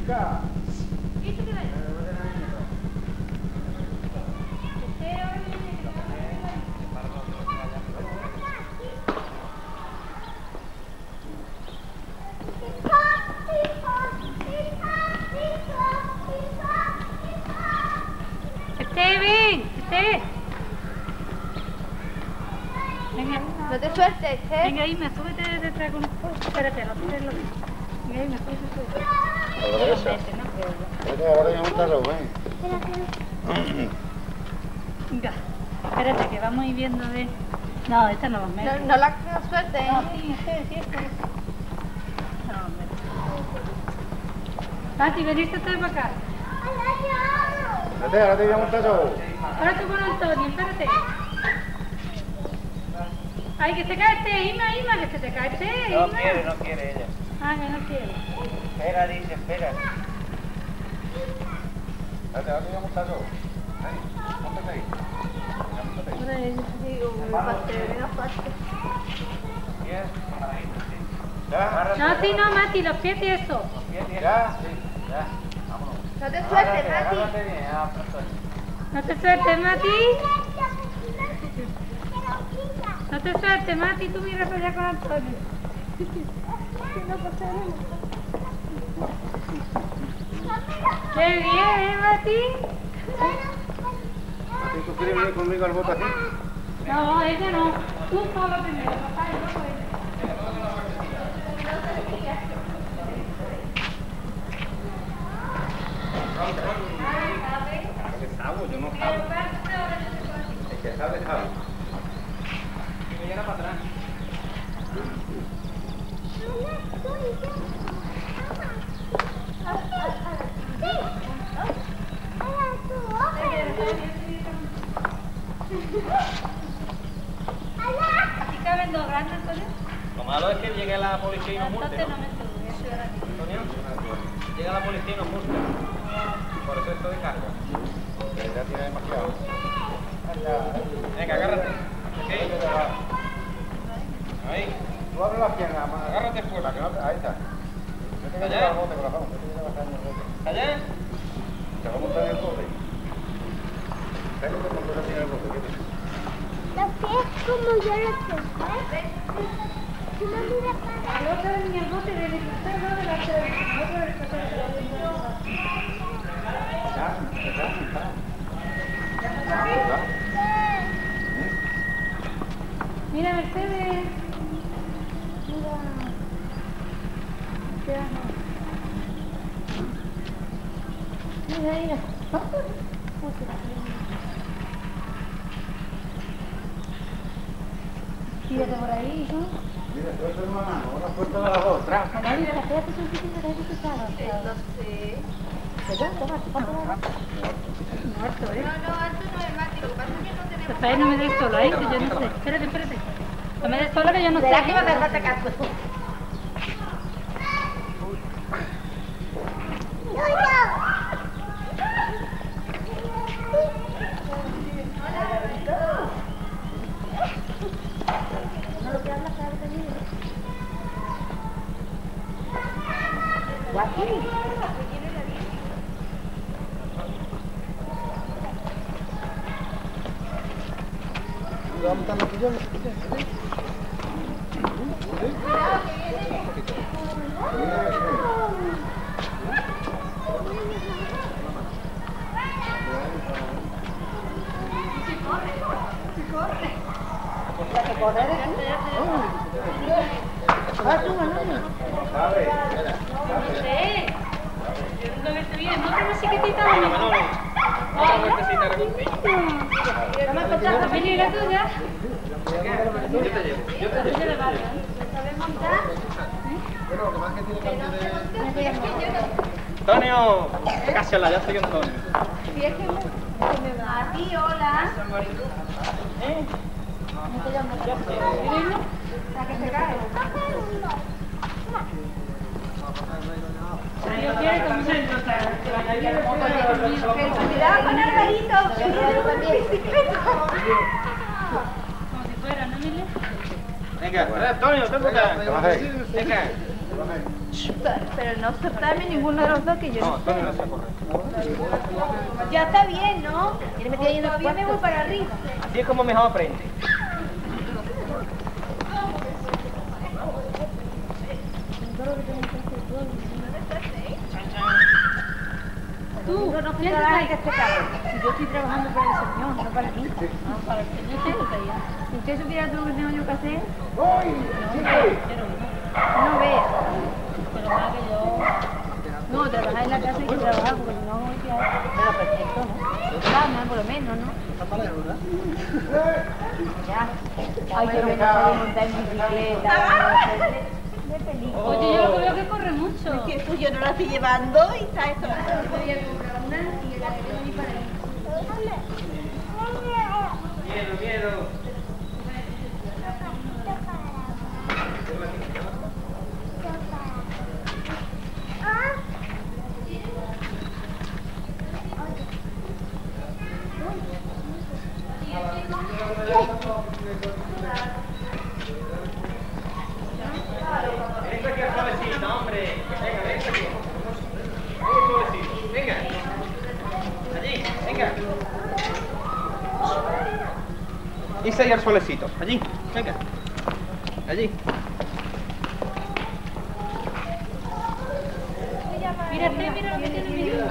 Venga. Venga, No te sueltes, venga, Isma, súbete detrás con... Espérate, no te lo... Venga, Isma, súbete. Ahora ya montarlo, ven. Venga, espérate, que vamos a ir viendo de... No, esta no va a meter. No la sueltes, No, sí, esta. No, Mati, veniste ustedes para acá. Espérate, ahora te voy a montar yo. Ahora tú con Antonio, espérate. Ay, que se cae este, Isma, que se te cae este, Isma. No quiere ella. Ah, que no quiere. Espera, dice, espera. Espérate, ahora te voy a montar yo. Ahí, móntate ahí. ¿Ya? No, sí, no, Mati, los pies y eso. ¿Ya? Sí, ya. Vámonos. No te sueltes, Mati. Agárrate bien, profesor. No te sueltes, Mati. No te sueltes, Mati, tú mira para allá con Antonio. ¡Qué bien, Mati! ¿Tú quieres venir conmigo al bote así? No, ella no. Tú solo primero, papá, y luego ella. Yo no sabo. El que sabe, sabe. Que me llena para atrás. ¿Así caben dos grandes, Antonio? Lo malo es que llegue la policía y nos multe, Entonces ¿no? no me sube, voy a ayudar aquí. Antonio, llega la policía y nos multa. Por eso estoy de cargo. Ya tiene demasiado. Venga, agárrate. ¿Sí? Ahí. Tú abres las piernas, más. Agárrate fuerte. Ahí está. Yo te voy a llevar al bote, corazón. Yo te voy a llevar al bote. ¿Allá? Te vamos a montar en el bote. Ven, que te montas así en el bote. Los pies como yo los tengo, ¿eh? Si no mira para... El otro en el bote del helicóptero de la sede. Otro del helicóptero de la sede. Mira, Mercedes. Mira. Mira. Tírate por ahí, ¿no? Mira, suelta una mano, ahora suelta de las dos, atrás. Mira, mira, espérate un poquito, Muerto, ¿eh? No, esto no es Mati. Lo que pasa es que no tenemos... Rafael, no me des solo ahí, que yo no sé. Espérate. No me des solo, que yo no sé. ¿Será que va a dejarte caso? Vamos a estar aquí yo. Antonio, cásala, ya soy Antonio. Si es que me va a ti, hola. Para que se cae. Cuidado con Alvarito, que viene con bicicleta. Como si fuera, ¿no, Mile? Venga, Antonio, ten por acá. Venga. Pero no soltarme ninguno de los dos que yo No, no Antonio no sé. se corre. Ya está bien, ¿no? Todavía me voy para arriba. Así es como mejor aprende. Tú, no piensas que este carro. Si yo estoy trabajando para el Señor, no para mí. No, para el Señor, ¿qué es ya? Si usted supiera todo lo que tengo yo que hacer, no vea. Pero más que yo. No, trabajar en la casa hay que trabajar porque si no, pero perfecto, ¿no? Vamos, por lo menos, ¿no? Ya. Ay, pero me acabo de montar en bicicleta. De película. Oye, yo lo que veo que corre mucho. Que pues yo no la estoy llevando y está esto. Podría comprar una y la que venir para ahí. Miedo, miedo. Venga aquí suavecito, hombre. Venga, venga aquí. Muy suavecito. Venga. Allí, venga. Y sigue al suavecito. Allí, venga. Allí. Mira, mira lo que tiene mi hija.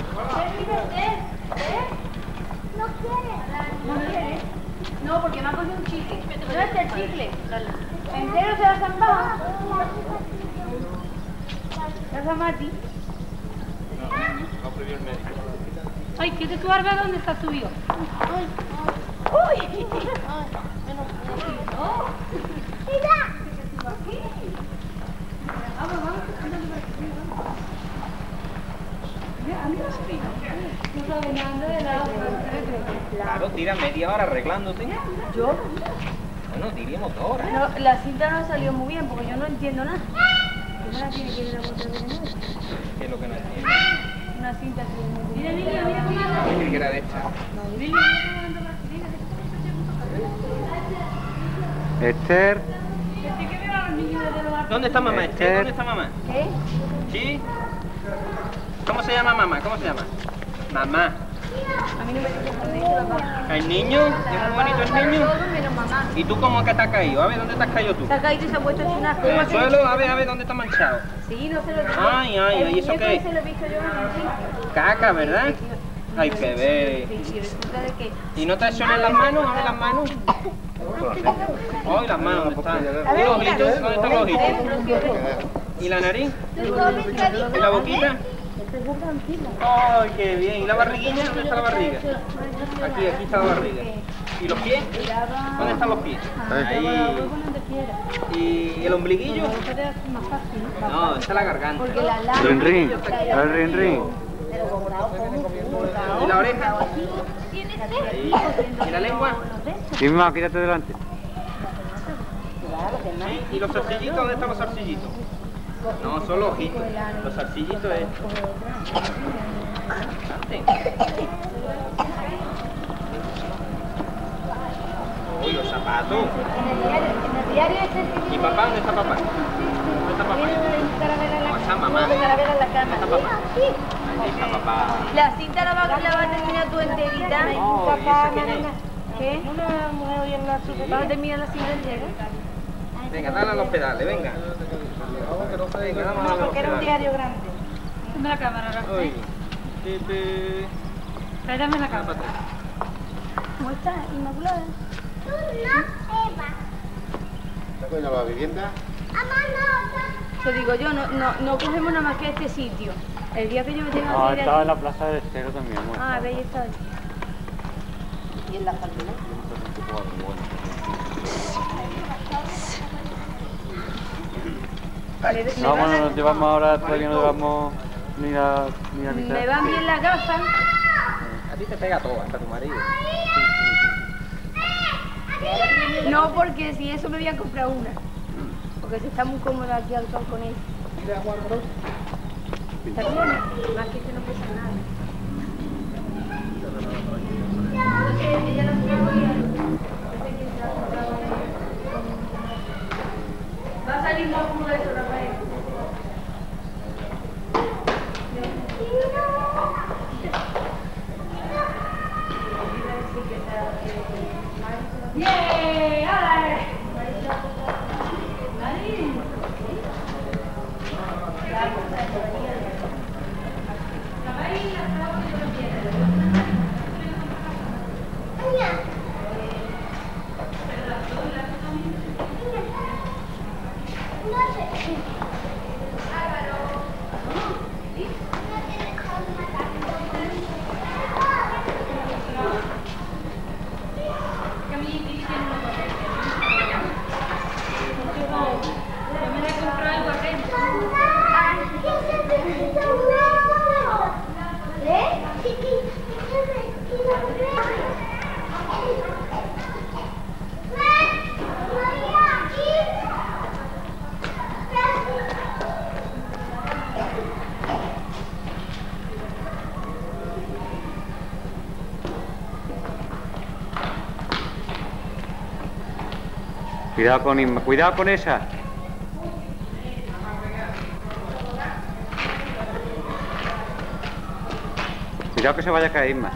No quiere. ¿No quiere? No, porque me ha cogido un chicle. ¿Dónde está el chicle? ¿Entero se la zampado? ¿La zamati? No prohibió el médico. Ay, ¿qué de tu árbol dónde está tu hijo? Uy. Mira. Vamos, vamos. No sabe nada de la agua. Claro, tira media hora arreglándote. ¿Yo? Bueno, diríamos 2 horas. No, la cinta no salió muy bien porque yo no entiendo nada. ¿Cómo la tiene que ir a botar de nuevo? ¿Qué es lo que no entiendo? Una cinta que es muy Mira, bien. niña, mira cómo anda. Yo creí que era de esta. Niña, mira cómo anda la chiquilla. Esther, Este que veo a los niños desde los ¿Dónde está mamá? Esther, ¿dónde está mamá? ¿Qué? ¿Sí? ¿Cómo se llama mamá? ¿Cómo se llama? Mamá. A mí no me dice por eso, papá. ¿El niño? ¿Es muy bonito el niño? Todo menos mamá. ¿Y tú cómo que te has caído? A ver, ¿dónde te has caído tú? Se ha caído y se ha puesto hecho una ¿En el suelo? A ver, ¿dónde está manchado? Sí, no se lo digo. Ay, ay, ay, ¿eso qué es? Se lo he visto yo en el sitio. Caca, ¿verdad? Ay, qué ve. Sí, y resulta de que... ¿Y no te has hecho en las manos? A ver las manos. Ay, las manos, ¿dónde están? ¿Y los ojitos? ¿Dónde están los ojitos? ¿Y la nariz? ¿Y la boquita? Ay, qué bien. ¿Y la barriguilla? ¿Dónde está la barriga? Aquí, aquí está la barriga. ¿Y los pies? ¿Dónde están los pies? Ahí. ¿Y el ombliguillo? No, esa es la garganta. Porque la lana... rin rin, el rin rin. ¿Y la oreja? Ahí. ¿Y la lengua? Y mamá, quítate delante. Sí. ¿Y los zarcillitos? ¿Dónde están los zarcillitos? No, son los ojitos. Los zarcillitos es... Uy, los zapatos. En el diario este... ¿Y papá? ¿Dónde está papá? ¿Dónde está papá? No, esa mamá. Calavera en la cama. ¿Dónde está papá? Ahí está papá. La cinta la va a terminar tú enterita. No, ¿y esa quién es? ¿Qué? Una mujer hoy en la superficie. ¿Va a terminar la cinta entera? Venga, dale a los pedales, venga. Venga, dame a los pedales. diario grande. Dame la cámara, Rafa. Uy. Pepe. Tráigame la cámara. ¿Cómo está? Inmaculada. ¿Está con la vivienda? Te digo yo, no cogemos nada más que este sitio. El día que yo me tenga Ah, que ir estaba en aquí... la plaza de Estero también, amor. Ah, ve, ahí está. ¿Y en la jardina? No, bueno, nos llevamos ahora, todavía no llevamos ni la mitad. Me van bien las gafas. A ti te pega todo, hasta tu marido. No, porque si eso me voy a comprar una. Porque se está muy cómoda aquí al sol con él. Está bien, más que este no pesa nada. Entonces ella lo compró y va a salir más cómodo eso, Rafael. Cuidado con Inma, cuidado con esa. Cuidado que se vaya a caer Inma.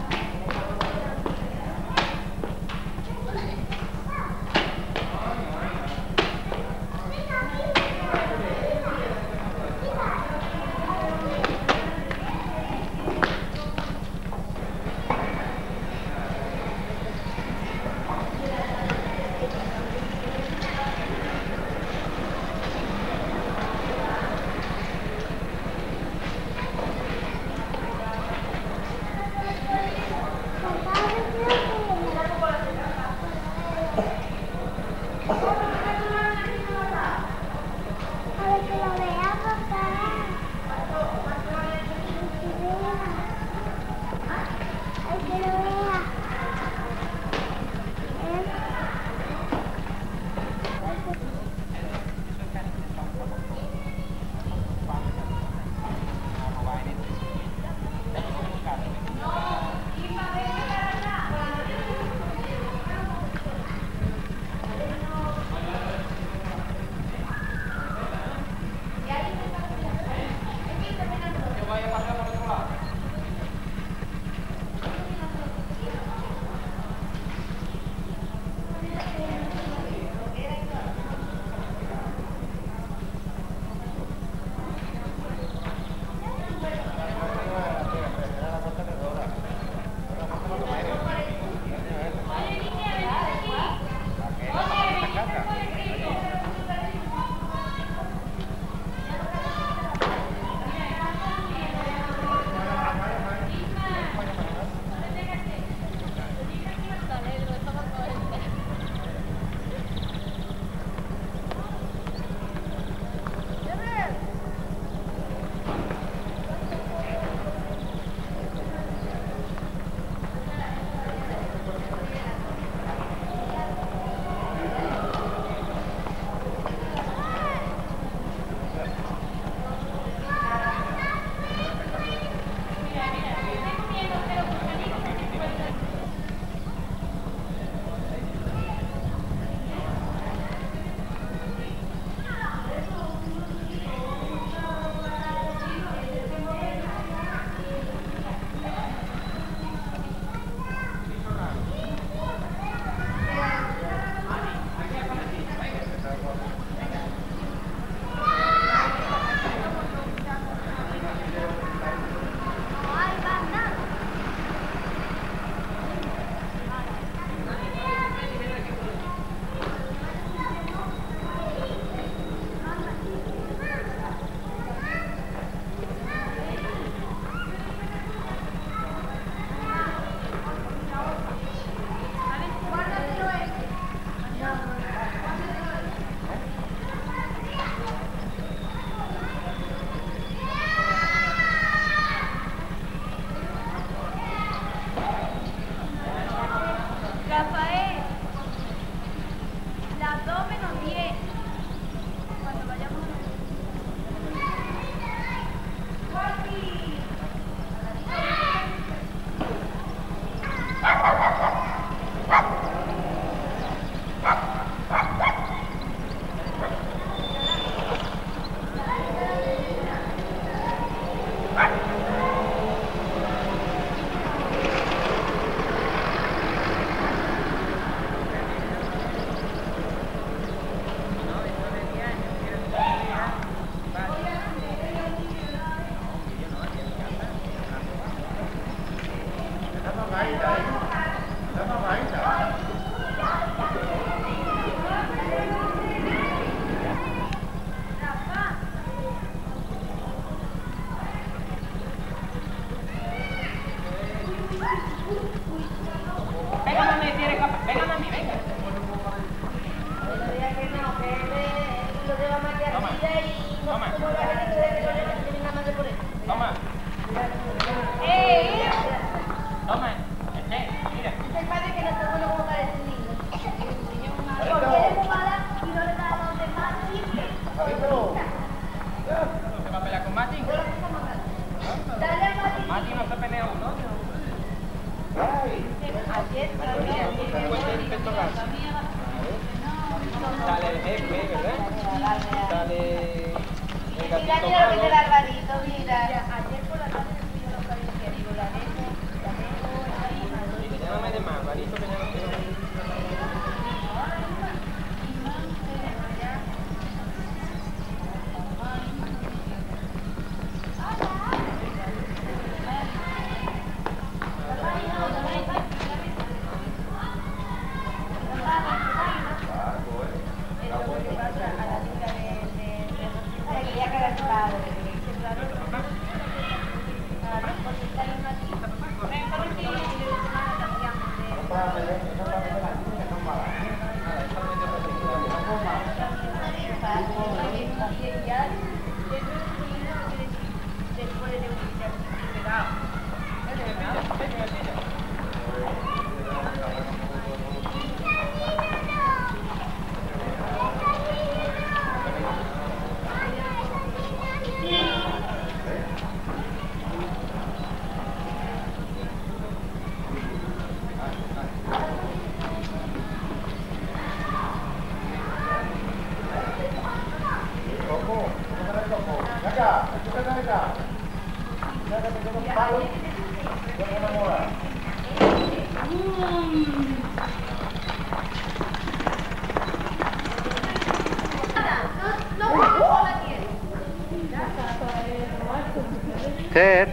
Ter.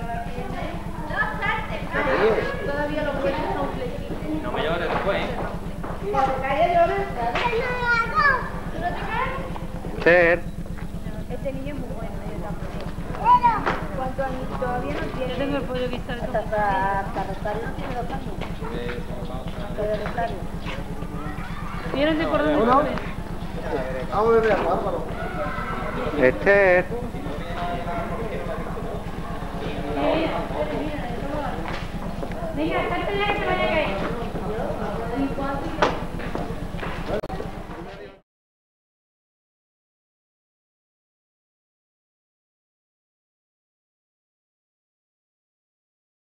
No me llores después, ¿eh? Ter. Este niño es muy bueno, yo tampoco. ¿Cuántos años todavía no tiene? Yo tengo el pollo guisado. Para Rosario no tiene 2 años. Para Rosario. ¿Vienen de cordón de cobre? Vamos a beber agua, Álvaro. Ter. Venga, cártela que te vaya